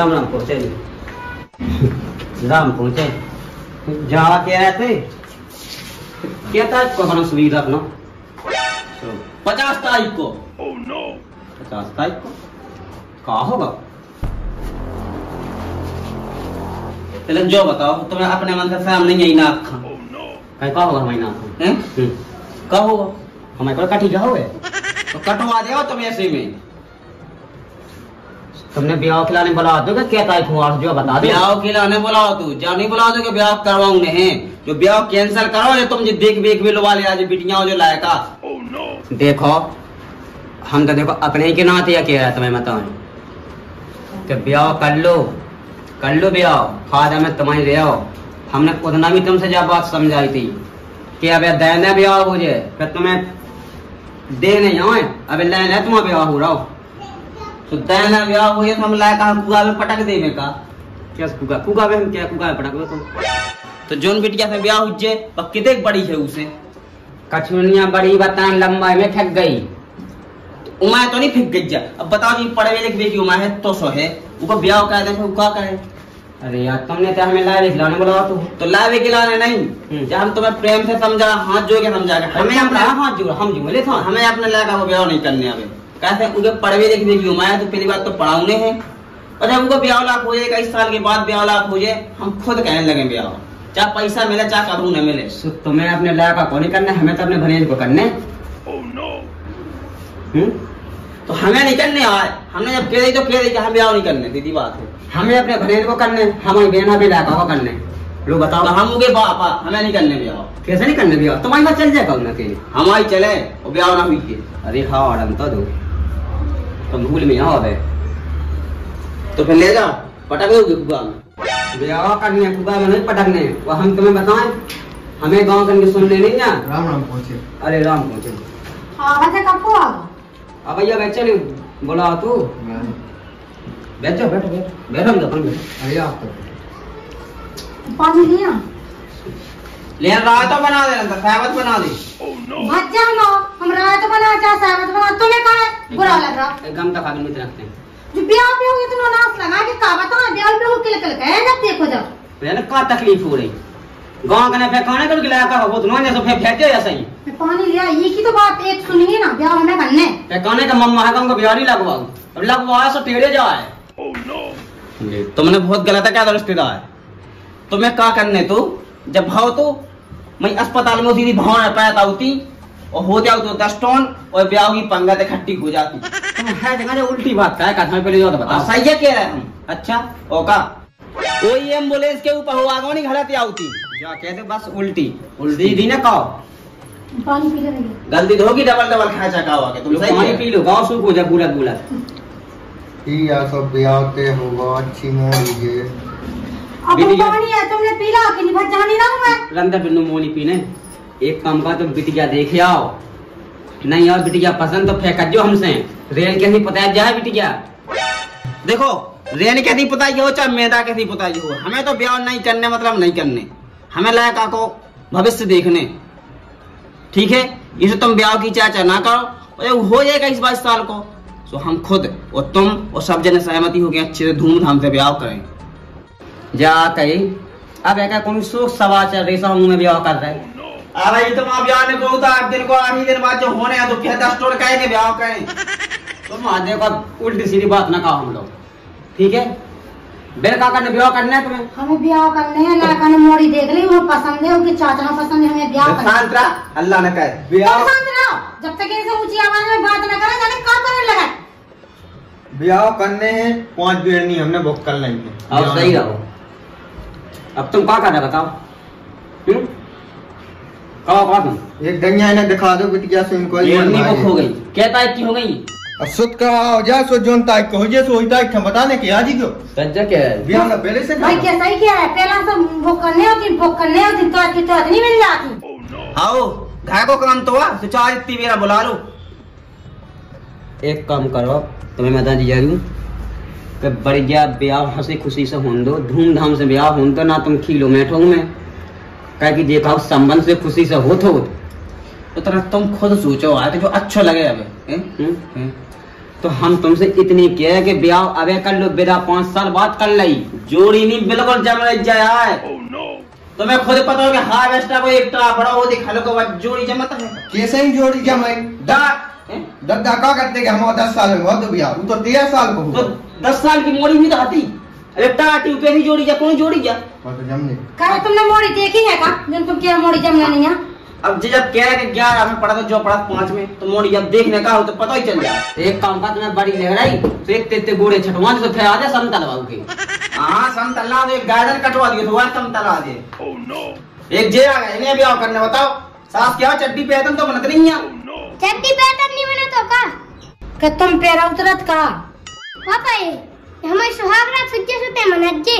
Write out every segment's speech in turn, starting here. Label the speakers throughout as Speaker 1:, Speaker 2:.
Speaker 1: राम राम पहुंचे राम पहुंचे जहाँ कह रहे थे क्या तारीख को अपना सुविधा अपना
Speaker 2: 50 तारीख को।
Speaker 1: 50 तारीख को कहा होगा?
Speaker 2: चलो जो बताओ तुम्हें अपने मन से सामने यही नाक खा
Speaker 1: कहा होगा हमारी नाक
Speaker 2: कहा होगा
Speaker 1: हमारे को कटी क्या हो
Speaker 2: तो कटवा दे तुम ऐसे में।
Speaker 1: तुमने ब्याह खिलाने बुला दो क्या तारीख हुआ जो बता दो।
Speaker 2: ब्याह खिलाने बुलाओ तू जा नहीं बुला दो ब्याह करवाऊ नहीं जो ब्याह कैंसिल करो जो तुम जो देख बेख भी वाले आज बिटिया जो लायका
Speaker 1: देखो हम तो देखो अपने ही के नाते कह रहा तुम्हें बताऊं कि ब्याह कर लो ब्याह खादा में तुम्हारी ले आओ। हमने उतना भी तुमसे जब बात समझाई थी कि अब देने ब्याह हो जाए फिर तुम्हें दे नहीं आए अब लेने तुम्हारा ब्याह हो रहा हो
Speaker 2: तो देना ब्याह हो गया तो हम लायका कुआ में पटक दे में का
Speaker 1: क्या कुगा में हम क्या कुगा में पटक दो तुम
Speaker 2: तो जोन बिटिया से ब्याह हो जाए पर कितने बड़ी है उसे
Speaker 1: कछुनिया बड़ी बतान लंबाई में फेंक गई
Speaker 2: उमाय तो नहीं फेंक गई जा। अब बताओ जी पढ़े लिख की उमाय है तो सो है वो ब्याह कर दे फिर क्या करे।
Speaker 1: अरे यार तुमने तो हमें लावे खिलाने बुलाओ
Speaker 2: तो लावे खिलाने नहीं जब हम तुम्हें प्रेम से समझा हाथ जोड़ के समझा हमें अपना
Speaker 1: हाथ जोड़ हम जोड़े था
Speaker 2: हमें अपने लायका वो ब्याह नहीं करने अभी कैसे उनके पढ़े लिखने की उम्र है तो पहली बात तो पढ़ाऊने हैं और जब उनको ब्याह लाख हो जाए 21 साल के बाद ब्याह लाख हो जाए हम खुद कहने लगे ब्याह चाहे पैसा मिले चाहे करूँ न मिले।
Speaker 1: तुम्हें अपने लायका को नहीं करना हमें तो अपने भनेज को करने
Speaker 2: तो हमें नहीं करने आए हमने जब कह दी तो कह दी कि हम ब्याह नहीं करने दीदी बात है
Speaker 1: हमें अपने भनेज को करने हमारी बहना भी लायका को करने लोग बताओ
Speaker 2: तो हम उनके बापा हमें नहीं करने ब्याह
Speaker 1: कैसे नहीं करने ब्याह तुम्हारी बात चल जाएगा उन्हें के
Speaker 2: हमारी चले और ब्याह ना हुई के।
Speaker 1: अरे हाँ अड़म तो दो तुम भूल में आओ
Speaker 2: तो फिर ले जाओ पटक दोगे कुआ में
Speaker 1: ब्याह करने कुआ में नहीं पटकने वो हम तुम्हें बताएं हमें गांव करके सुनने नहीं ना।
Speaker 3: राम राम पहुंचे।
Speaker 1: अरे राम पहुंचे
Speaker 4: हाँ वैसे कब को आ
Speaker 1: अब भैया बैठ चले बोला तू बैठो बैठो बैठो हम अपन
Speaker 3: अरे आप तो
Speaker 4: पानी लिया
Speaker 2: ले रायता तो बना दे शरबत बना दे
Speaker 4: भज्जा लो हम रायता बना चाहे शरबत बना तुम्हें कहा है बुरा लग रहा
Speaker 1: गम का खाने में रखते हैं
Speaker 4: जो ब्याह पे होगी तुम नाश लगा के का बताओ ब्याह पे हो किल किल कहे जब देखो जब
Speaker 1: मैंने का तकलीफ हो रही गांव कने फेंकाने कर गिलाया का वो तो ना जैसे फेंके ऐसा ही
Speaker 4: मैं पानी लिया ये की तो बात एक सुनिए ना ब्याह हमें करने
Speaker 1: फेंकाने का मम्मा है हमको बिहारी लगवाओ अब लगवाया सो टेढ़े जाए।
Speaker 2: तुमने बहुत गलत क्या रिश्तेदार तुम्हें क्या करने तू जब भाव तो मैं अस्पताल में होती थी भाव न पैदा होती और हो जाओ तो 10 टन और ब्याह की पंगत इकट्ठी हो जाती
Speaker 1: है जगह उल्टी बात का है पहले जो बताओ
Speaker 2: सही है कह रहे हम अच्छा ओका कोई एम्बुलेंस के ऊपर हो आगो नहीं घलती आती
Speaker 1: जा कहते बस उल्टी उल्टी दी ना कहो
Speaker 4: पानी पी ले
Speaker 2: गलती तो होगी डबल डबल खाचा का होगा तुम सही
Speaker 1: पानी पी लो गांव सूख हो जा पूरा पूरा
Speaker 3: या सब ब्याह के होगा अच्छी मोरी है
Speaker 4: अब पानी है तुमने पी ला कि नहीं भज्जा नहीं रहूं मैं
Speaker 1: रंदर बिन्नू मोनी पीने एक काम का तुम बिटिया देख आओ नहीं और बिटिया पसंद तो फेंक जो हमसे रेल कैसी पता जाए बिटिया
Speaker 2: देखो रेन कैसी पुताई हो चाहे मैदा कैसी पुताई हो हमें तो ब्याह नहीं करने मतलब नहीं करने हमें लायका को भविष्य देखने ठीक है इसे तुम ब्याह की चाचा ना करो हो जाएगा 22 साल को तो हम खुद और तुम और सब जने सहमति हो गए अच्छे से धूमधाम से ब्याह करें
Speaker 1: जा कही अब एक कौन शोक सवाल चल रही समूह में ब्याह कर रहे
Speaker 2: अब ये तुम ब्याह ने को 8 दिन को 8 दिन बाद जो होने हैं तो फिर 10 टोड़ कहेंगे ब्याह करें
Speaker 1: तुम देखो उल्टी सीधी बात ना कहो हम लोग ठीक है बेल काका ने ब्याह करना है तुम्हें
Speaker 4: हमें ब्याह करने हैं लड़का ने मोड़ी देख ली वो पसंद है उनके चाचा ने पसंद है हमें ब्याह करना
Speaker 2: शांत रहा अल्लाह ने कहे ब्याह
Speaker 4: शांत रहो जब तक इनसे ऊंची आवाज में बात न करें जाने काम करने लगा
Speaker 3: ब्याह करने हैं 5 बेर नहीं हमने बुक कर लेंगे
Speaker 1: अब सही रहो अब तुम क्या कर रहे बताओ कहो तुम
Speaker 3: एक दनिया ने दिखा दो बिटिया से उनको
Speaker 1: ये बुक हो गई क्या टाइप की हो गई
Speaker 3: असुत का हो जा सो जोन तारीख को हो जे सो तारीख हम बताने के आज ही क्यों
Speaker 1: सज्जा क्या है
Speaker 3: ब्याह ना पहले से
Speaker 4: भाई क्या सही क्या है पहला तो बुक करने होती तो नहीं मिल जाती
Speaker 2: आओ घाय को काम तो हुआ तो 4 इतनी मेरा बुला लो
Speaker 1: एक काम करो तुम्हें मैं बता दिया दूं कि बढ़िया ब्याह हंसी खुशी से हों दो धूमधाम से ब्याह हों तो ना तुम किलोमीटरों में कह कि देखा संबंध से खुशी से हो तो तरह तुम खुद सोचो आए तो जो अच्छा लगे अब
Speaker 2: तो हम तुमसे इतनी कह कि ब्याह अबे कर लो, बेटा 5 साल बाद कर ली। जोड़ी नहीं बिल्कुल जम रही जाए। तुम्हें खुद पता हो कि हार्वेस्टर को एक ट्रा बड़ा वो दिखा लो को बाद जोड़ी जमता है।
Speaker 3: कैसे ही जोड़ी जमाई दद्दा का करते कि हम 10 साल में बहुत बिया वो तो 13 साल को
Speaker 2: तो 10 साल की मोड़ी भी तो आती। अरे टाटी पे ही जोड़ी जा, कौन जोड़ी जा?
Speaker 3: तो जमने
Speaker 4: का तुमने मोड़ी देखी है का? जब तुम क्या मोड़ी जमना नहीं है?
Speaker 2: अब जब कह रहे कि 11 में पढ़ा तो जो पढ़ा 5 में तो मोड़ी जब देखने का हो तो पता ही चल जाए।
Speaker 1: एक काम का तुम्हें बड़ी लग रही तो एक तेते गोड़े छटवा तो फिर आ जा समतल बाबू के।
Speaker 2: हाँ समतला दे, गार्डन कटवा दिए तो वह समतला दे। एक जे आ गए इन्हें ब्याह करने बताओ। सास क्या चड्डी पहन तो बनत नहीं है।
Speaker 5: चड्डी पैटर्न नहीं बना तो का
Speaker 4: कि तुम पैरा उतरत का?
Speaker 5: पापा ये हमारे सुहाग रात सुच्चे सुते मनज्जे।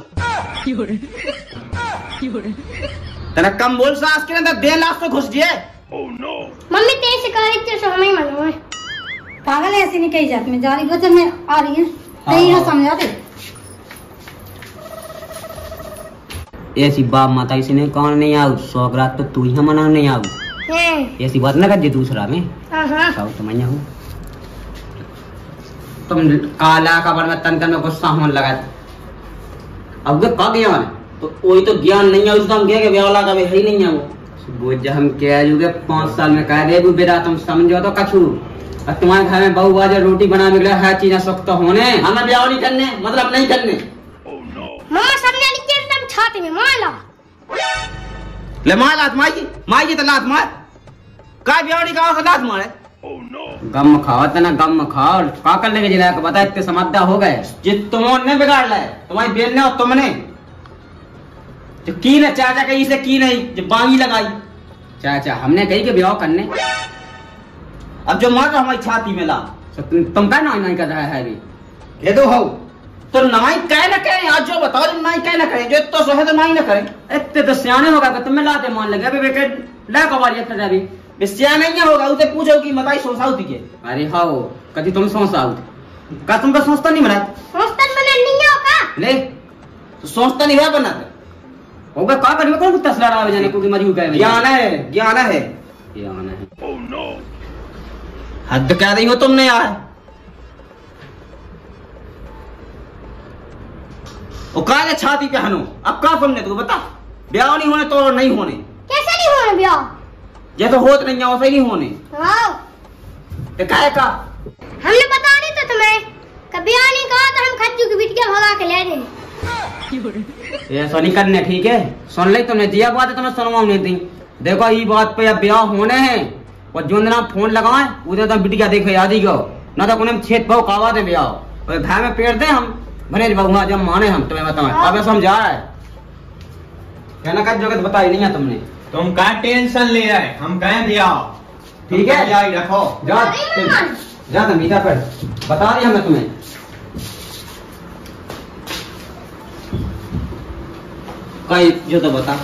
Speaker 2: तेरा कम बोल सास के अंदर 1.5 लाख तो घुस गए।
Speaker 5: मम्मी तेरे से कह रही थी सो हमें मनो है।
Speaker 4: पागल है, ऐसी नहीं कही जाती। मैं जा रही बच्चे में आ रही है नहीं है समझा दे।
Speaker 1: ऐसी बाप माता इसी ने कौन नहीं आऊ, 100 रात तो तू ही मना नहीं आऊ। ऐसी बात न कर जे दूसरा में
Speaker 5: हां
Speaker 1: तो मैं हूँ। तुम काला कबर में तन तन में गुस्सा होने लगा। अब वे का ज्ञान
Speaker 2: तो वही तो ज्ञान नहीं है उसका। हम कह के ब्याह का है ही नहीं है वो
Speaker 1: जब हम कह जुगे 5 साल में कह दे बेटा तुम समझो तो कछू। और तुम्हारे घर में बहू बाजा रोटी बना मिल हर चीज सुख तो होने।
Speaker 2: हमें ब्याह नहीं करने मतलब नहीं करने।
Speaker 5: मम्मा समझा नहीं कि तुम छाती में माला
Speaker 2: ले मार लात माई जी तो लात मार का ब्याह नहीं का लात मारे।
Speaker 1: गम खाओ तना गम खाओ का कर लेके जिला को बता इतने समझदार हो गए।
Speaker 2: जे तुमने बिगाड़ लाए तुम्हारी बेन ने और तुमने तो की ना चाचा कहीं से की नहीं जो बांगी लगाई।
Speaker 1: चाचा हमने कही कि ब्याह करने।
Speaker 2: अब जो मार हमारी छाती में ला
Speaker 1: तो तुम क्या नहीं कर रहा है अभी?
Speaker 3: ये दो हो
Speaker 2: तो नाई कह ना करें। आज जो बताओ जो नाई कह ना करें जो तो सहे तो नाई ना करें।
Speaker 1: इतने तो सियाने होगा कि तुम्हें लाते मान लगे अभी विकेट ला कबाड़ी कर अभी
Speaker 2: बिस्या नहीं होगा उसे पूछो कि बताई सोसाऊ थी के।
Speaker 1: अरे हाओ कभी तुम सोचाओ
Speaker 2: का तुमका सोचता नहीं बना
Speaker 5: सोचतन बने नहीं हो का
Speaker 2: ले तो सोचता नहीं है बना
Speaker 1: होगा का कर में कौन तसला रहा जाने को कि मरी गए
Speaker 2: ज्ञान है ज्ञान है
Speaker 1: ज्ञान है।
Speaker 2: हद कह रही हो तुमने यार। वो काले छाती पे हनो अब का तुमने तू बता ब्याह नहीं होने तो नहीं होने
Speaker 5: कैसे नहीं होने ब्याह
Speaker 2: ये तो होत नहीं है वैसे नहीं होने।
Speaker 5: हां
Speaker 2: ते काहे का
Speaker 5: हमने बता नहीं तो तुम्हें कभी आने कहा तो हम खच्चू की बिटिया भगा के ले गए।
Speaker 1: ये ऐसा नहीं करने ठीक है। सुन ले तुमने दिया बात है तुम्हें सुनवाऊ नहीं दी। देखो ये बात पे अब ब्याह होने हैं और जो ना फोन लगाए उधर तो बिटिया देखे याद ही गो ना तो उन्हें छेद भाव कावा दे ब्याह और घर में पेड़ दे हम भरे बहुआ जब माने हम तुम्हें बताओ अब समझा है कहना का जगत बताई नहीं है तुमने।
Speaker 3: तुम का टेंशन ले रहे हम कहें बिया
Speaker 1: ठीक है
Speaker 3: जाई रखो
Speaker 1: जा जा तो मीठा पर बता रही हमें तुम्हें।
Speaker 2: कई जो तो बता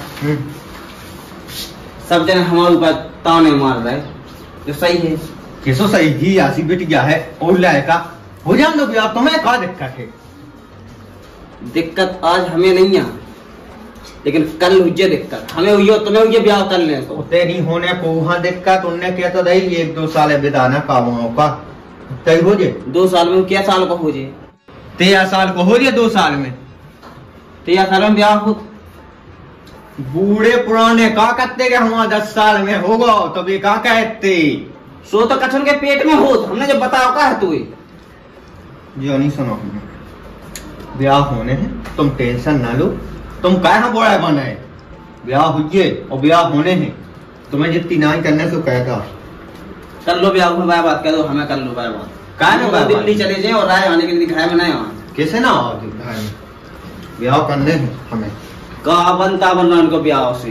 Speaker 2: सब जन हमारे ऊपर ताने मार रहे जो सही है।
Speaker 3: कैसो सही ही आसी बिटिया है और लायका हो जान दो बिया तुम्हें का दिक्कत है?
Speaker 2: दिक्कत आज हमें नहीं है लेकिन कल हुई दिक्कत हमें हुई हो तुम्हें हुई ब्याह कर ले तो
Speaker 3: तेरी होने को वहां दिक्कत उनने क्या तो रही 1-2 साल बिताना कामों का तय हो जे
Speaker 2: 2 साल में क्या साल को हो जे
Speaker 3: 13 साल को हो जे 2 साल में
Speaker 2: 13 साल में ब्याह हो
Speaker 3: बूढ़े पुराने का कहते कि हम 10 साल में होगा तब ये का कहते
Speaker 2: सो तो कछन के पेट में हो हमने जब बताया का है तू
Speaker 3: जो नहीं सुनो ब्याह होने हैं तुम टेंशन ना लो तुम कहा बड़ा बने ब्याह हुए और ब्याह होने हैं तुम्हें जितनी नाई करने से कहता
Speaker 2: कर लो ब्याह में बात कर दो हमें कर लो बात
Speaker 3: का
Speaker 2: दिल्ली चले जाए और राय आने के लिए घर में नहीं आना
Speaker 3: कैसे ना आओ घर में ब्याह करने हैं हमें
Speaker 2: का बनता बन रहा उनको ब्याह से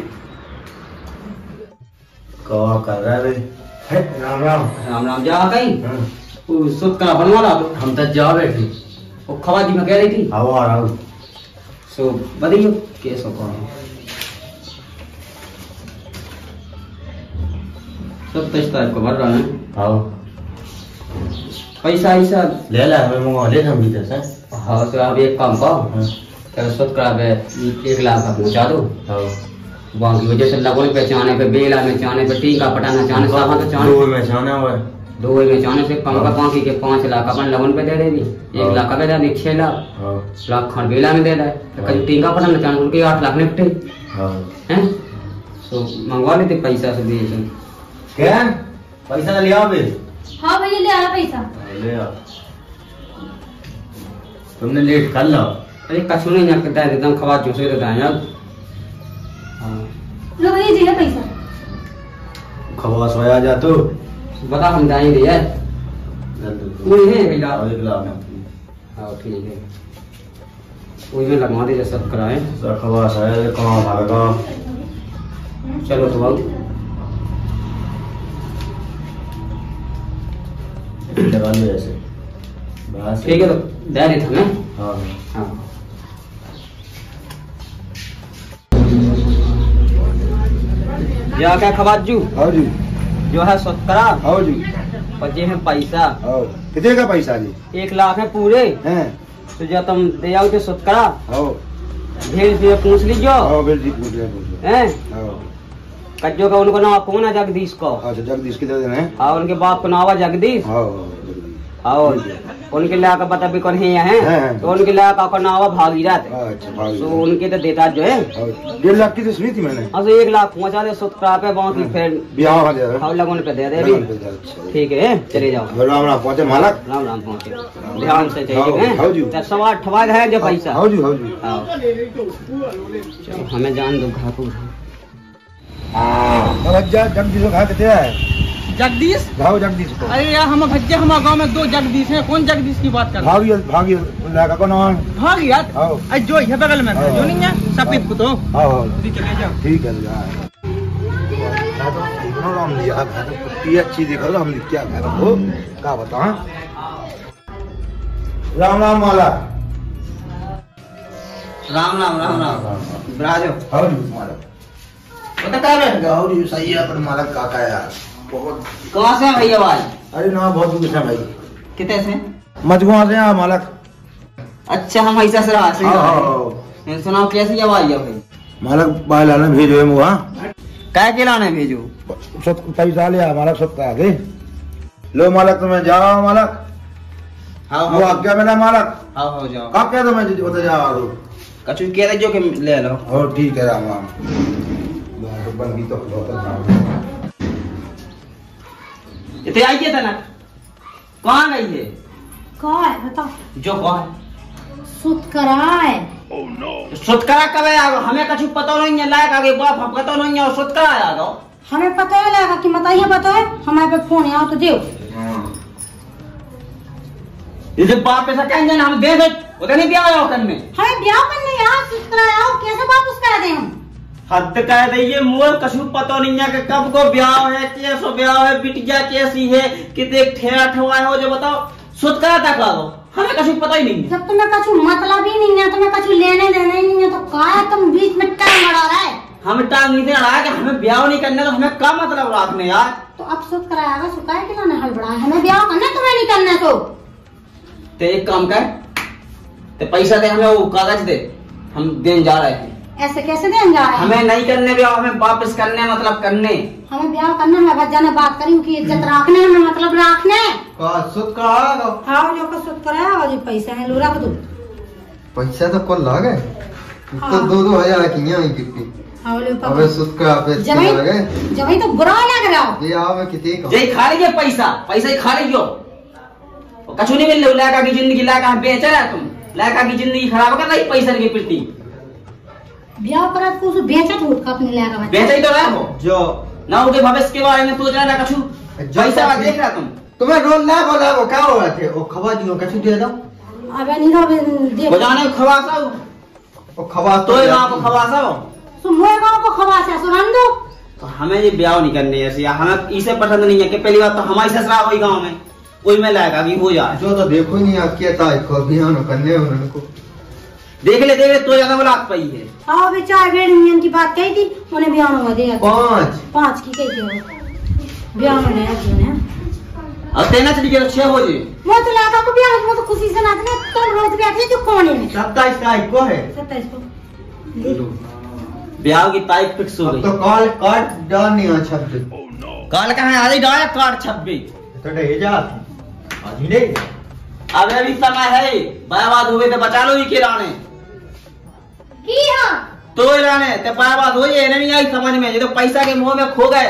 Speaker 3: कहा कर रहे राम राम
Speaker 1: राम राम जा कहीं वो सुख का बनवा ला हम तो जा बैठे वो खवा जी में कह रही थी
Speaker 3: आओ आ रहा हूँ
Speaker 1: सो बताइए कैसे कौन सब 23 तारीख को भर रहा है।
Speaker 3: आओ
Speaker 1: पैसा ऐसा
Speaker 3: ले ला हमें मंगा ले हम भी सर
Speaker 1: हाँ तो आप एक काम करो क्या सुख का 1 लाख का पहुँचा दो वहाँ की वजह से लगों पे चाने पे बेला में चाने पे टीका पटाना चाने साहब तो चाने
Speaker 3: में जाना हुआ
Speaker 1: दो बेचाने से कम का पाँच के 5 लाख अपन लगन पे दे देगी, 1 लाख का दे देगी, 6 लाख खरबेला में दे दे तो कहीं टीका पसंद चांद उनके 8 लाख निपटे हैं। तो मंगवा लेते पैसा से दिए
Speaker 3: क्या पैसा ले आओ बे।
Speaker 4: हाँ भैया ले आया पैसा।
Speaker 3: ले आओ, तुमने लेट कर लो।
Speaker 1: अरे कछु नहीं ना करता है, एकदम खवा चूसे देता है यार।
Speaker 4: लो भैया जी है पैसा।
Speaker 3: खवा सोया जा तो
Speaker 1: बता हम जाएंगे यार। वही है भैया। हाँ ठीक है, वही में लगवा दीजिए सब कराए।
Speaker 3: खवा सोया कहाँ भागा।
Speaker 1: चलो तो बाबू
Speaker 3: लगा लो ऐसे बस।
Speaker 1: ठीक है तो दे देता मैं।
Speaker 3: हाँ
Speaker 1: हाँ क्या क्या खबाजू
Speaker 6: आओ जी,
Speaker 1: जो है सत्तरा
Speaker 6: आओ जी,
Speaker 1: और ये है पैसा।
Speaker 6: आओ। कितने का पैसा जी?
Speaker 1: 1 लाख है पूरे।
Speaker 6: हैं?
Speaker 1: तो जब तुम दे आओ तो सत्तरा
Speaker 6: आओ,
Speaker 1: भेज दिए पूछ लीजिए
Speaker 6: आओ बेल जी, पूछ ले।
Speaker 1: हैं।
Speaker 6: आओ,
Speaker 1: कज्जो का उनको नाम कौन है? जगदीश को।
Speaker 6: अच्छा जगदीश कितने दिन है?
Speaker 1: और उनके बाप को नाम है जगदीश।
Speaker 6: आओ जगदीश।
Speaker 1: और उनके लाका पता भी कौन है
Speaker 6: हैं।
Speaker 1: तो उनके लाका का नाम है भागीरथ।
Speaker 6: अच्छा भाग।
Speaker 1: तो उनके तो देता जो है।
Speaker 6: 1.5 लाख की तो सुनी थी मैंने।
Speaker 1: हाँ तो 1 लाख पहुँचा दे सत्तरा पे, बाकी फिर
Speaker 6: ब्याह हो जाए।
Speaker 1: हाँ लगन पे दे दे अभी।
Speaker 6: अच्छा
Speaker 1: ठीक है चले जाओ।
Speaker 6: राम राम पहुंचे मालक।
Speaker 1: राम राम पहुँचे, ध्यान से
Speaker 6: हाँ जी।
Speaker 1: चाहिए। 8.25 है जो पैसा।
Speaker 6: आओ जी, आओ जी।
Speaker 1: हाँ चलो हमें जान दो घाटू।
Speaker 6: भज्जा जगदीश को कहा कितने है?
Speaker 2: जगदीश।
Speaker 6: भाव जगदीश को।
Speaker 2: अरे यार हम भज्जे हमारे गांव में 2 जगदीश हैं। कौन जगदीश की बात कर रहे
Speaker 6: भागी भागी लगा कौन है?
Speaker 2: भाग यार।
Speaker 6: आओ।
Speaker 2: अरे जो है बगल में
Speaker 6: हाँ।
Speaker 2: जो नहीं है सफेद को तो
Speaker 6: आओ
Speaker 2: चले जाओ।
Speaker 6: ठीक है यार। राम दिया कुत्ती अच्छी देखो तो हम क्या कह रहे हो क्या बता। राम राम माला।
Speaker 2: राम राम राम राम ब्राजो।
Speaker 6: आओ जी मालक।
Speaker 2: बता क्या बैठ गया?
Speaker 6: आओ जी सही है पर मालक काका यार बहुत।
Speaker 2: कहाँ से है भैया भाई?
Speaker 6: अरे ना बहुत दूर से भाई।
Speaker 2: कितने से?
Speaker 6: मजगुआ से यहाँ मालक।
Speaker 2: अच्छा हम ऐसा से रहा से
Speaker 6: आओ
Speaker 2: सुनाओ कैसी आवाज है भाई?
Speaker 6: मालक बाल लाने भेजो है मुआ।
Speaker 2: क्या के लाने भेजो?
Speaker 6: पैसा लिया मालक सबका आगे लो मालक तुम्हें जाओ मालक।
Speaker 2: हाँ
Speaker 6: वो आज्ञा मेरा मालक।
Speaker 2: हाँ हो जाओ।
Speaker 6: कब क्या तुम्हें बता जाओ
Speaker 2: कछु कह रहे जो कि ले लो।
Speaker 6: और ठीक है राम राम। बन गई तो
Speaker 2: इतने आई था ना कहाँ गई है?
Speaker 4: कहाँ है बताओ?
Speaker 2: जो कहाँ है
Speaker 4: सुत कराए।
Speaker 2: सुतकरा कब आया? हमें कछु पता नहीं है। लायक आगे बाप हम पता नहीं है और सुतकरा आया दो।
Speaker 4: हमें पता है लगा कि बताइए बताए हमारे पे फोन आओ तो दो।
Speaker 2: इसे बाप ऐसा कहेंगे ना हम दे दे उधर नहीं ब्याह आया करने।
Speaker 4: हमें ब्याह करने यहाँ सुत कराया हो कैसे वापस करा दे हम?
Speaker 2: हद कह दीजिए मुझे कछु पता नहीं है कि कब को ब्याह है, कैसो ब्याह है, बिटिया कैसी है, कितने ठेरा ठवाए हो जो बताओ। सुतकरा तक ला दो, हमें कछु पता ही नहीं है।
Speaker 4: जब तुम्हें कछु मतलब ही नहीं है, तुम्हें कछु लेने देने ही नहीं है तो क्या तुम बीच में टांग अड़ा रहा है?
Speaker 2: हमें टांग नहीं अड़ा कि हमें ब्याह नहीं करने तो हमें क्या मतलब रखने यार?
Speaker 4: तो अब सुत कराया सुखाए कि ना हड़बड़ा है? हमें ब्याह करना तुम्हें नहीं करना तो
Speaker 2: एक काम कर ते पैसा दे हमें, वो कागज दे हम देने जा रहे हैं।
Speaker 4: ऐसे कैसे देने जा रहे हैं?
Speaker 2: हमें नहीं करने ब्याह, हमें वापस करने मतलब करने।
Speaker 4: हमें ब्याह करना है भज्जा ने बात करी कि इज्जत रखने हमें मतलब रखने।
Speaker 3: सुत करा दो
Speaker 4: हाँ जो को सुत कराया और जो पैसा है लो रख दो।
Speaker 3: पैसा तो कल लागे
Speaker 4: हाँ।
Speaker 3: तो 2-2 की यहाँ कितनी
Speaker 4: हाँ लो
Speaker 3: अबे सुत का पे लगे
Speaker 4: जब तो बुरा लग रहा हो।
Speaker 3: ये आओ मैं कितनी का
Speaker 2: यही खा लीजिए पैसा, पैसा ही खा लीजिए। कछु नहीं मिल रहा। लड़का की जिंदगी लड़का बेच रहा है तुम। लड़का की जिंदगी खराब कर रही पैसा की प्रति।
Speaker 4: ब्याह करा तो उसे बेचा तो अपने लगा
Speaker 2: बेचा ही तो रहा हो जो ना उनके भविष्य के बारे में सोच रहा ना कछु। पैसा का देख रहा तुम।
Speaker 3: तुम्हें रोल ना बोला वो क्या हो रहा थे? वो खबा दियो कछु दे दो।
Speaker 4: अबे नहीं रो दे
Speaker 2: बजाने खवासा
Speaker 3: वो खबा
Speaker 2: तो ये गांव को खवासा हो
Speaker 4: सो मोए गांव को खवासा सुनान दो।
Speaker 2: तो हमें ये ब्याह नहीं करने ऐसे। हमें इसे पसंद नहीं है कि पहली बात तो हमारी ससुरा वही गांव में वही में लायक अभी हो जाए।
Speaker 3: जो तो देखो ही नहीं आप क्या था इसको अभियान करने उनको
Speaker 2: देख ले तो ज्यादा बुला पाई है।
Speaker 4: हाँ अबे 4 बेड़ की बात कही थी उन्हें ब्याह में दिया 5 की कही थी वो ब्याह में नहीं आती है।
Speaker 2: अब तेना चली गया 6 हो जी
Speaker 4: वो तो लड़का को ब्याह में तो खुशी से नाचने तुम रोज बैठे जो कोने में
Speaker 3: 27 तारीख को है।
Speaker 4: 27 को
Speaker 2: ब्याह की तारीख फिक्स हो गई।
Speaker 3: तो कॉल कार्ड डाल नहीं 26
Speaker 2: कल कहा आज डाला कार्ड 26
Speaker 3: तो रह जा आज ही नहीं।
Speaker 2: अबे अभी समय है, बर्बाद हुए तो बचा लो ही किराने
Speaker 5: की हां
Speaker 2: तो राने ते बर्बाद हो ये नहीं आई समझ में, ये तो पैसा के मुंह में खो गए।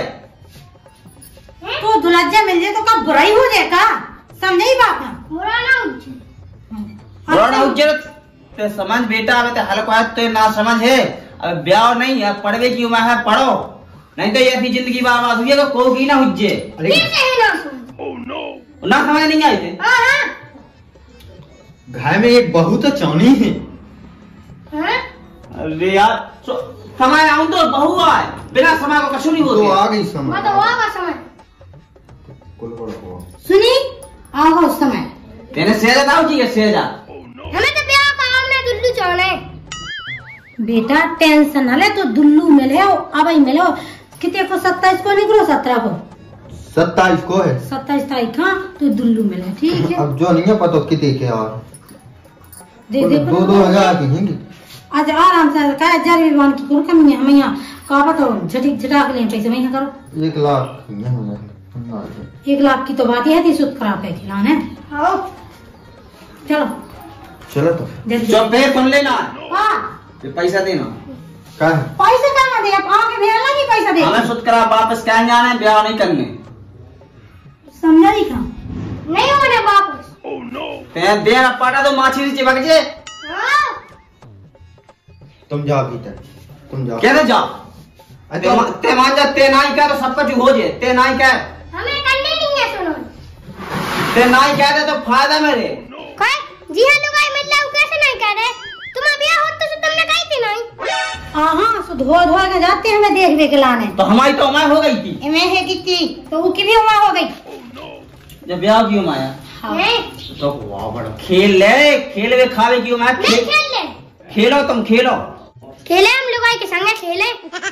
Speaker 4: तो दुलज्जा मिल जाए तो का बुराई हो जाए का, समझे ही बात है।
Speaker 5: बुरा ना उज्जे
Speaker 2: बुरा ना उज्जे ते समझ बेटा, अब ते हल्का तो ना समझ है। अब ब्याह नहीं है, पढ़वे की उम्र है, पढ़ो नहीं तो ऐसी जिंदगी बर्बाद हुई है को की ना उज्जे।
Speaker 5: कैसे है ना समझ
Speaker 2: ना समझ नहीं आई थे।
Speaker 5: हां हां
Speaker 3: घर में एक बहू तो चाहनी है।
Speaker 5: हां
Speaker 2: अरे यार समय आऊं तो बहू आए, बिना समय को कछु नहीं
Speaker 3: तो
Speaker 2: होता।
Speaker 3: आ गई समय।
Speaker 5: मैं तो होगा समय
Speaker 4: सुनी आओ उस समय
Speaker 2: तेने शेर दाऊ जी के शेर
Speaker 5: हमें तो ब्याह का हमने दुल्लू चाहने।
Speaker 4: बेटा टेंशन न ले, तो दुल्लू मिले हो अब ही मिले हो। कितने को 27 को निकलो 17 को
Speaker 3: 27 को है।
Speaker 4: 27 तारीख हाँ तो दुल्लू मिले, ठीक है।
Speaker 3: अब जो नहीं है पता कितने के और
Speaker 4: दे दे
Speaker 3: 2-2 की होंगी।
Speaker 4: आज आराम से का जरूर की कुल कमी है। हम यहाँ का बताओ झटिक झटाक ले पैसे वहीं करो।
Speaker 3: 1 लाख नहीं होना।
Speaker 4: 1 लाख की तो बात ही है, थी सुध खराब है खिलाने।
Speaker 5: आओ
Speaker 4: चलो
Speaker 3: चलो तो
Speaker 4: दे दे।
Speaker 2: जो पे सुन लेना,
Speaker 4: हाँ
Speaker 2: ये पैसा देना।
Speaker 3: क्या है?
Speaker 4: पैसे कहाँ दे, आप आके भेज लगी पैसा दे।
Speaker 2: हमें सुध करा वापस क्या जाने, ब्याह नहीं करने।
Speaker 4: समझा नहीं कहा
Speaker 5: नहीं होने वापस।
Speaker 2: ते देना पाटा तो माछी से चिपक जे।
Speaker 5: हां
Speaker 3: तुम जाओ भीतर, तुम जाओ।
Speaker 2: कहते जा ते मान जा, ते नाई कह तो सब कुछ हो जे। ते नाई कह,
Speaker 5: हमें करने नहीं है सुनो।
Speaker 2: ते नाई कह दे तो फायदा मेरे।
Speaker 5: काय जी हां लुगाई मतलब कैसे नहीं कह रहे, तुम्हारा ब्याह होता तो तुमने कही थी नहीं।
Speaker 4: हाँ सो धो धो के जाते हैं हमें देख के लाने।
Speaker 2: तो हमारी तो उम्र हो गई थी।
Speaker 4: मैं है कितनी तो वो की भी उम्र हो गई।
Speaker 2: जब ब्याह की उम्र आया
Speaker 5: नहीं
Speaker 2: तो वाह बड़ा खेल ले, खेल वे खावे की उम्र।
Speaker 5: नहीं खेल ले,
Speaker 2: खेलो तुम खेलो।
Speaker 5: खेले हम लुगाई के संगे खेले।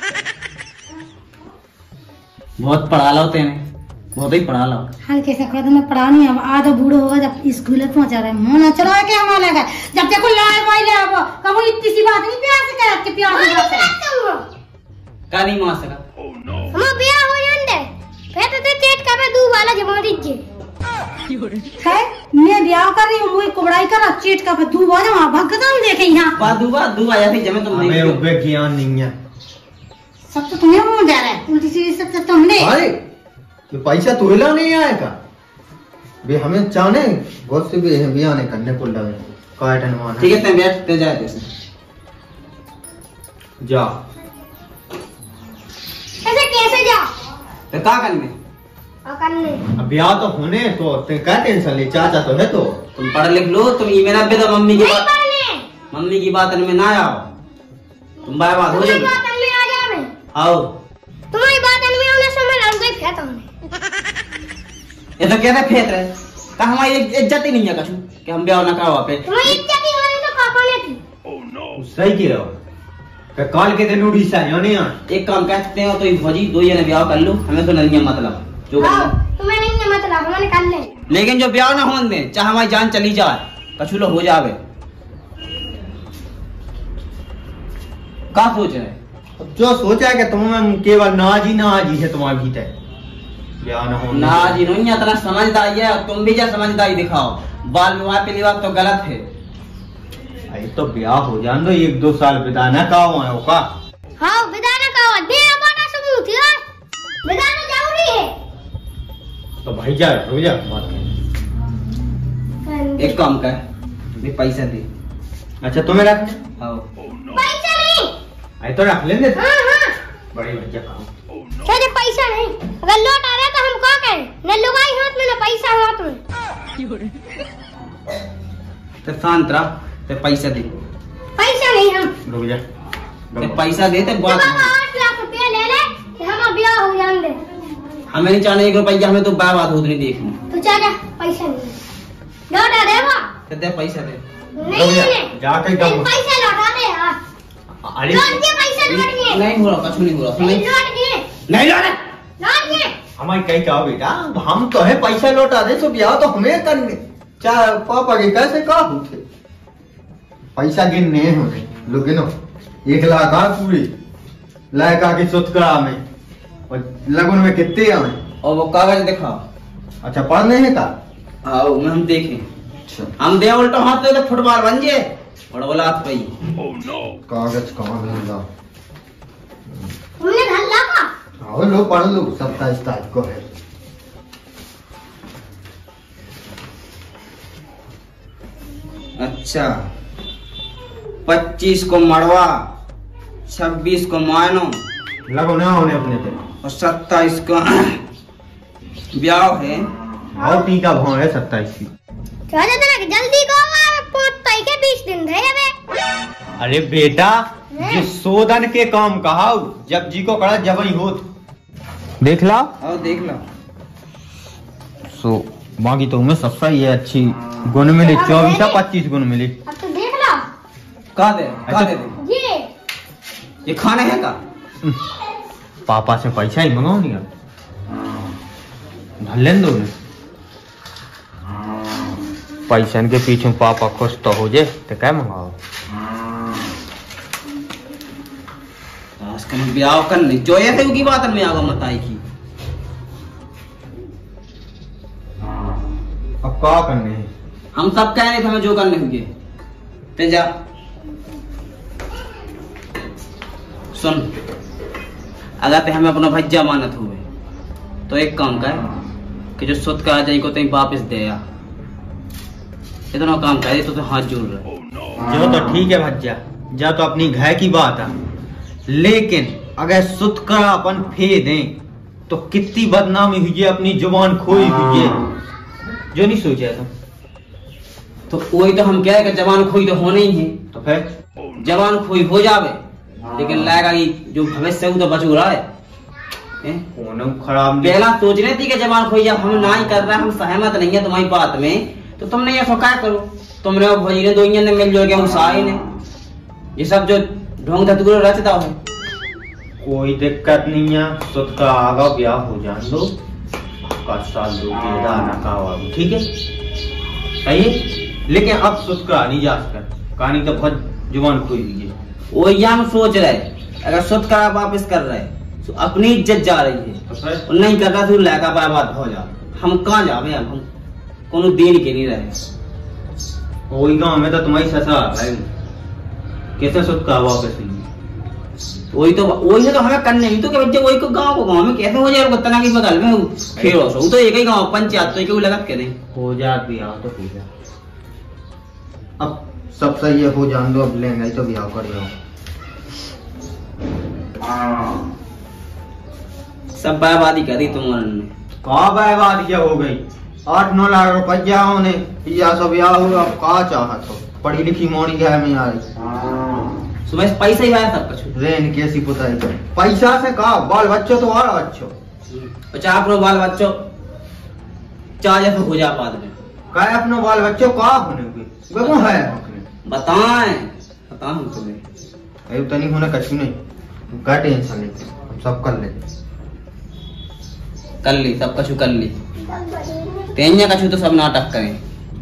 Speaker 2: बहुत पढ़ा लो तेने, बहुत ही पढ़ा लो।
Speaker 4: हल्के से कदम में पढ़ा नहीं, अब आधा बूढ़ो होगा जब स्कूल पहुंचा रहे मुंह ना चलो के हमारा लगा जब देखो लाए वाई ले अब कब इतनी सी बात नहीं प्यार से कर के प्यार से बात है।
Speaker 2: का नहीं मार सका।
Speaker 5: हम ब्याह हो जांदे फिर तो चेट का पे दू वाला जमा दीजिए।
Speaker 4: है मैं ब्याह कर रही हूं, मुई कुबड़ाई कर चेट का पे तू बाजा वहां भगदम देखे यहां
Speaker 2: बादू आया थी जब तुम
Speaker 3: हमें
Speaker 2: नहीं
Speaker 3: उबे ज्ञान नहीं है।
Speaker 4: सब तो तुम्हें मुंह जा रहा है, उल्टी सीधी सब तो तुमने।
Speaker 3: अरे तो पैसा तो हिला नहीं आएगा बे, हमें चाहने बहुत से भी बिया नहीं करने को लगे काटन माना।
Speaker 2: ठीक है, तुम बैठते जाए जैसे
Speaker 3: जा।
Speaker 5: ऐसे कैसे जा
Speaker 2: तो का करने।
Speaker 5: करने
Speaker 3: अब ब्याह तो होने तो ते क्या टेंशन ले, चाचा तो है तो।
Speaker 2: तुम पढ़ लिख लो, तुम ईमेल पे तो मम्मी की
Speaker 5: नहीं
Speaker 2: बात,
Speaker 5: पढ़ने
Speaker 2: मम्मी की बात में ना आओ, तुम बर्बाद हो
Speaker 5: तुम्हारी
Speaker 2: जाओगे।
Speaker 5: बात में आ जावे,
Speaker 2: आओ
Speaker 5: तुम्हारी बात में होने से मैं लड़ गई फेंक हमने।
Speaker 2: ये तो कहते फेंक रहे का हमारी इज्जत ही नहीं है कछु कि हम ब्याह ना करो पे।
Speaker 5: तुम्हारी इज्जत ही होने तो पापा ने थी।
Speaker 3: सही की रहो कि काल के दिन उड़ीसा यानी
Speaker 2: एक काम कहते हो तो ये भौजी दो जने ब्याह कर लो, हमें तो नहीं है मतलब जो
Speaker 5: हाँ,
Speaker 2: करना।
Speaker 5: तुम्हें नहीं है मतलब हमने कर ले।
Speaker 2: लेकिन जो ब्याह ना होने दे, चाहे हमारी जान चली जाए, कछु लो हो जावे। का सोच रहे
Speaker 3: अब जो सोचा है कि तुम्हें केवल नाजी है तुम्हारे भीतर ब्याह ना हो।
Speaker 2: ना जी नहीं है, इतना समझदारी है, तुम भी क्या समझदारी दिखाओ। बाल विवाह पहली बात तो गलत है।
Speaker 3: अरे तो ब्याह हो जान दो, 1-2 साल बिताना का हो का।
Speaker 5: हाँ विदाना का दे हमारा सबूत है, विदाना जरूरी है।
Speaker 3: तो भाई जा रुक जा बात कर।
Speaker 2: एक काम कर, ये पैसा दे।
Speaker 3: अच्छा तुम्हें रख।
Speaker 2: आओ
Speaker 5: पैसा नहीं।
Speaker 3: अरे तो रख लेंगे।
Speaker 5: हाँ हाँ
Speaker 3: बड़ी भैया कहो
Speaker 5: कहते पैसा नहीं, अगर लौट आ रहा तो हम क्या करें, न लुगाई हाथ में न पैसा हाथ में।
Speaker 2: तो शांत रह, तो पैसा दे।
Speaker 5: पैसा नहीं हम
Speaker 3: रुक जा।
Speaker 2: तो पैसा दे तो
Speaker 5: तो
Speaker 2: बात
Speaker 5: बाबा 8 लाख रुपया ले ले कि हम ब्याह हो जाएंगे।
Speaker 2: हमें नहीं चाहना 1 रुपया, हमें तो बर्बाद होती नहीं देखनी।
Speaker 5: तू चाचा पैसा नहीं लौटा दे वो।
Speaker 2: तो दे पैसा दे।
Speaker 5: नहीं नहीं
Speaker 3: जाके
Speaker 5: नहीं, पैसा लौटा दे यार।
Speaker 3: अरे
Speaker 5: लौट के पैसा लौट गए,
Speaker 2: नहीं हो रहा, कछु नहीं हो रहा।
Speaker 5: नहीं
Speaker 2: नहीं
Speaker 5: लौट गए,
Speaker 2: नहीं लौटा।
Speaker 5: लौट गए।
Speaker 3: हमारी कहीं कहा बेटा हम तो है पैसा लौटा दे, तो ब्याह तो हमें करने चाहे पापा के कैसे का होते पैसा गिनने होने लोग गिनो 1 लाख आ पूरी लायका की सुतकड़ा में और लगन में कितने आए।
Speaker 2: और वो कागज दिखाओ।
Speaker 3: अच्छा पढ़ने है का?
Speaker 2: आओ मैं हम देखें।
Speaker 3: अच्छा
Speaker 2: हम दे उल्टो हाथ ले तो फुटबॉल बन जे फुटबॉल हाथ पे
Speaker 3: कागज कहाँ मिल रहा?
Speaker 5: तुमने घर लागा?
Speaker 3: आओ लो पढ़ लो, 27 तारीख को है।
Speaker 2: अच्छा 25 को मड़वा, 26 को मायनो
Speaker 3: लगो ना होने अपने पे।
Speaker 2: और 27 को ब्याह है।
Speaker 3: आओ टीका भाव है 27 की।
Speaker 5: चाचा तेरे जल्दी को पोत के 20 दिन रहे बे।
Speaker 3: अरे बेटा ये सोदन के काम कहा, जब जी को कड़ा जब ही होत। देख ला
Speaker 2: आओ देख लो।
Speaker 3: सो बाकी तो हमें सबसे ये अच्छी गुण मिली, 24 या 25 गुण मिली।
Speaker 5: अब तो देख लो।
Speaker 2: कहा दे ये खाने है का?
Speaker 3: पापा से पैसा ही मंगाओ नहीं ढलेन दो ने पैसा के पीछे पापा खुश तो हो जाए तो क्या मंगाओ।
Speaker 2: ब्याह कर ले जो ये थे की बात में आगा मत आई की।
Speaker 3: अब क्या करने हैं?
Speaker 2: हम सब कह रहे थे हमें जो करने होंगे। ते जा सुन, अगर ते हमें अपना भज्जा मानत हुए तो एक काम कर कि जो सुत का आ जाए को तें वापस दे आ। इतना काम कर तो हाथ जोड़ रहा।
Speaker 3: जो तो ठीक है भज्जा, जा तो अपनी घर की बात है, लेकिन अगर सुत का अपन फे दें तो कितनी बदनामी हुई है, अपनी जुबान खोई हुई है। जो नहीं सोचा तुम
Speaker 2: तो वही तो हम कह रहे कि जवान खोई तो होने ही है।
Speaker 3: तो फिर
Speaker 2: जवान खोई हो जावे, लेकिन लगेगा कि जो भविष्य है वो तो बचू रहा है।
Speaker 3: खराब
Speaker 2: पहला सोच रहे थी कि जवान खोई, जब हम ना ही कर रहे, हम सहमत नहीं है तुम्हारी बात में, तो तुमने ये क्या करो, तुमने और भोजी ने दो ने मिल जुल के उसाई ने ये सब जो ढोंग धतूरे रचता है।
Speaker 3: कोई दिक्कत नहीं है, सुत का आगा ब्याह हो जान दो, साल दो ठीक है सही है। लेकिन अब सुत का नहीं जा सकता, कहानी तो बहुत जुबान खोई दी है।
Speaker 2: वो हम सोच रहे अगर सुत का वापस कर रहे तो अपनी इज्जत जा रही है, तो नहीं कर रहा तो लैका पाया बात हो जा। हम कहाँ जावे, अब हम कोनो दिन के नहीं रहे।
Speaker 3: वही गाँव में तो तुम्हारी ससा है, कैसे सुत का वापस नहीं?
Speaker 2: वही तो हमें करने ही तो क्या बच्चे वही को गांव में कैसे हो जाए तना की बगल में खेलो सो तो एक ही गांव पंचायत तो एक लगत करे
Speaker 3: हो जात ब्याह तो हो जा। अब सब सही है, हो जान दो, अब लेंगे तो ब्याह कर लो।
Speaker 2: सब बर्बादी करी तुम्हारे ने।
Speaker 3: कहा बर्बादी हो गई? 8-9 लाख रुपया होने या सब ब्याह हुआ, अब कहा चाहत हो? पढ़ी लिखी मोड़ी है में आ रही
Speaker 2: सुबह से पैसा ही आया सब कुछ
Speaker 3: रेन कैसी पुताई कर पैसा से कहा बाल बच्चों तो और बच्चों
Speaker 2: 50 बाल बच्चों 4 जैसे हो जा बाद में
Speaker 3: कहे अपने बाल बच्चों कहा होने हुए वो है
Speaker 2: बताएं हम तुम्हें
Speaker 3: अरे तो नहीं होना कछु नहीं, क्या टेंशन नहीं, हम सब कर ले
Speaker 2: सब कछु कर ली तेन्या कछु तो सब नाटक करें।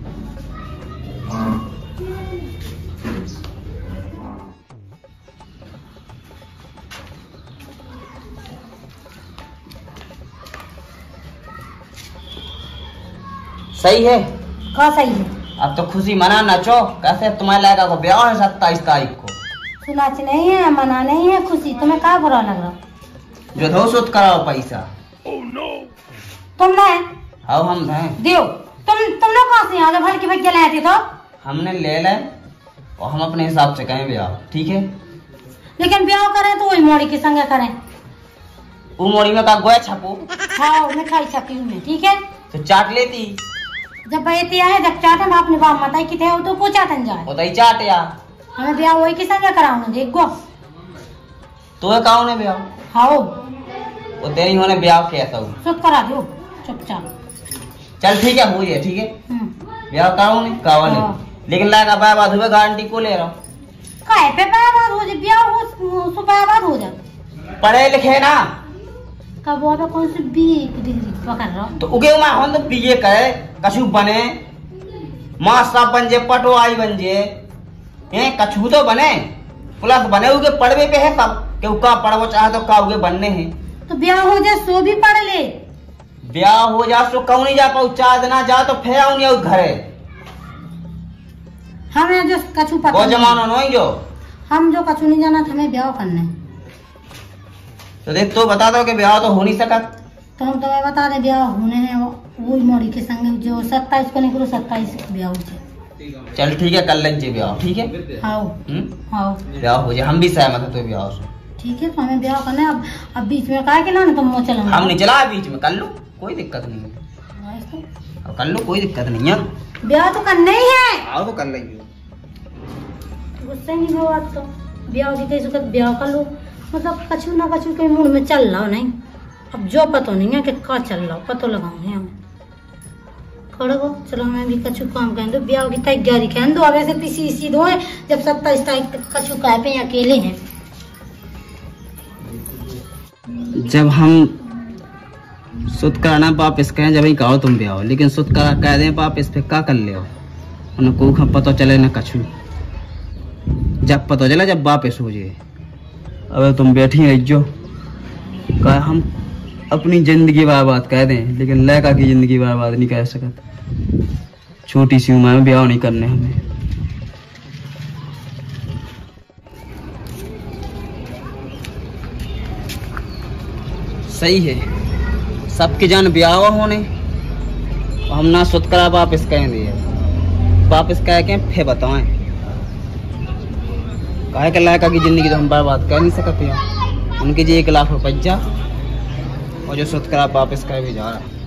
Speaker 2: सही है
Speaker 4: का सही है?
Speaker 2: अब तो खुशी मना नाचो, कैसे तुम्हारे लड़का को ब्याह है 27 तारीख को।
Speaker 4: सुनाच नहीं है, मना नहीं है, खुशी तुम्हें क्या बुरा लग रहा?
Speaker 2: जो धो सुत कराओ पैसा
Speaker 4: तुम ना
Speaker 2: हाँ हम हैं
Speaker 4: दियो, तुम लोग कहाँ से यहाँ जब हल्की भैया लाए थे तो
Speaker 2: हमने ले ले और हम अपने हिसाब से कहें ब्याह, ठीक है।
Speaker 4: लेकिन ब्याह करें तो वही मोड़ी के संग करें।
Speaker 2: वो मोड़ी में का गोया छपो
Speaker 4: हाँ मिठाई छपी हुई, ठीक है
Speaker 2: तो चाट लेती।
Speaker 4: जब बेटी आए जब चाटे हम अपने बाप माता की थे तो को चाटन जाए
Speaker 2: वो तो ही चाट या
Speaker 4: हमें ब्याह वही के संग कराऊंगा देख गो
Speaker 2: तो काऊ ने ब्याह
Speaker 4: हाँ
Speaker 2: वो तेरी होने ब्याह कैसा हो
Speaker 4: सब करा दो चुपचाप।
Speaker 2: चल ठीक है हो जाए, ठीक है ब्याह काऊ ने कावा ने, लेकिन लगा बाय बात हुए गारंटी को ले रहा हूँ
Speaker 4: काहे पे बर्बाद हो जाए ब्याह हो सो बर्बाद हो जाए।
Speaker 2: पढ़े लिखे ना
Speaker 4: कब वो कौन सी डिग्री पकड़ रहा
Speaker 2: तो उगे मैं हम तो बीए करे कछु बने मास्टर बन जे पटवाई बन जे ये कछु तो बने प्लस बने उगे पढ़वे पे है सब के उका पढ़वो चाहे तो का उगे बनने हैं
Speaker 4: तो ब्याह हो जाए सो भी पढ़ ले।
Speaker 2: ब्याह हो जा तो कौन नहीं जा पाऊ, चार दिन जा तो फिर आऊं नहीं घरे।
Speaker 4: हमें जो कछु पता
Speaker 2: वो जमाना नहीं जो
Speaker 4: हम जो कछु नहीं जाना था, हमें ब्याह करना है।
Speaker 2: तो देख तो बता दो कि ब्याह तो हो नहीं सकत।
Speaker 4: तो हम तुम्हें बता दे ब्याह होने हैं वो मोड़ी के संग जो 27 को निकलो 27 ब्याह हो जाए।
Speaker 2: चल ठीक है, कर लेंगे ब्याह। ठीक है
Speaker 4: आओ आओ
Speaker 2: ब्याह हो जाए, हम भी सहमत है तो ब्याह से।
Speaker 4: ठीक है तो हमें ब्याह करना है। अब बीच में काहे के ना तुम वो चलो,
Speaker 2: हम नहीं चला बीच में, कर लो कोई दिक्कत नहीं है, अब कर लो कोई दिक्कत नहीं है।
Speaker 4: ब्याह तो करना ही है।
Speaker 2: आओ तो कर लेंगे।
Speaker 4: गुस्सा नहीं हो आज तो ब्याह की कैसे कर ब्याह कर लो, मतलब कछु ना कछु के मूड में चल रहा नहीं। अब जो पता नहीं है कि का चल रहा, पता लगाओ हम खड़ो। चलो मैं भी कछु काम कह दो, ब्याह की तैयारी कह दो। अब ऐसे तीसी दो है जब 27 तारीख तक कछु कह पे अकेले हैं।
Speaker 2: जब हम सुध कराना वापिस कहें जब ही कहो तुम ब्याह हो, लेकिन सुध करा कह दें वापिस पे क्या कर ले हो, उन्हें को पता चले ना कछु। जब पता चला जब वापिस हो जाए। अब तुम बैठी रह जो कहा हम अपनी जिंदगी बर्बाद कह दें, लेकिन लड़का की जिंदगी बर्बाद नहीं कह सकत। छोटी सी उम्र में ब्याह नहीं करने हमें। सही है, सबके जान ब्याह होने हम ना सुध करा वापिस कहें दिए, वापिस कह के फिर बताएं काहे के लड़का की जिंदगी तो हम बर्बाद कर नहीं सकते हैं। उनके जी 1 लाख रुपया और जो सुध करा वापिस कह भी जा रहा है।